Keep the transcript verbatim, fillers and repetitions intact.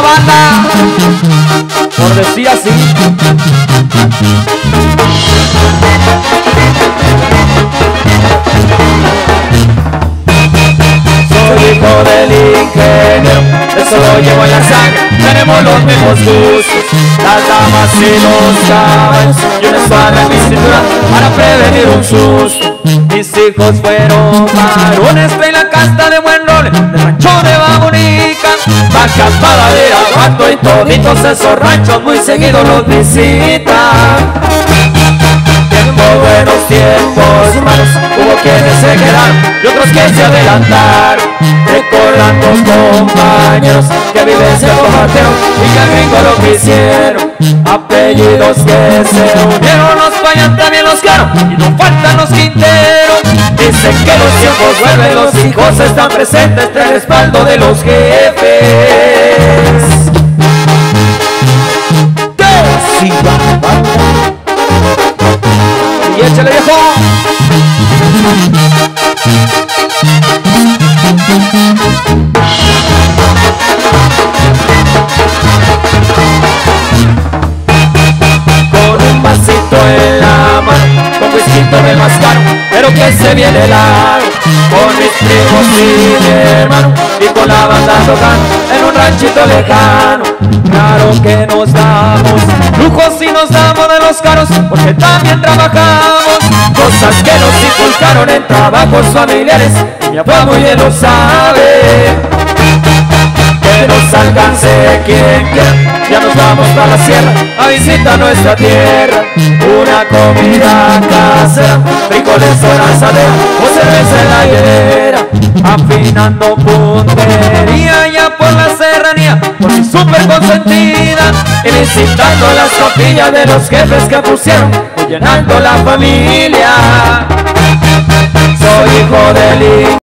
banda, por decir así. Soy hijo del ingeniero, eso lo llevo en la sangre. Tenemos los mismos gustos, las damas y los caballos, y una espada en mi cintura para prevenir un susto. Mis hijos fueron varones, traen la casta de buen rol, del rancho de Babonica, vacas, padadera, gato y toditos esos ranchos muy seguido los visitan. Tiempos buenos, tiempos malos, hubo quienes se quedaron y otros que se adelantaron, recordando compañeros que viven Cerro Mateo y que al gringo lo quisieron. Apellidos que se unieron, los fallan también los claros y no faltan los quinteros. Dicen que los tiempos vuelven, los hijos están presentes, trae el respaldo de los jefes. ¡Que sí va! Y échale, viejo. Con un vasito en la mano, con whisky tomé más caro, pero que se viene largo. Con mis primos y mi hermano, y con la banda tocando en un ranchito lejano. Claro que nos damos lujos y nos damos de los caros, porque también trabajamos cosas que nos inculcaron en trabajos familiares, y mi papá muy bien lo sabe. Que nos alcance quien quiera, ya nos vamos para la sierra a visitar nuestra tierra. Una comida casera, frijoles o la asadera o cerveza en la hielera, afinando puntería ya por la serranía, por mi súper consentida, y visitando las capillas de los jefes que pusieron, y llenando la familia. Soy hijo del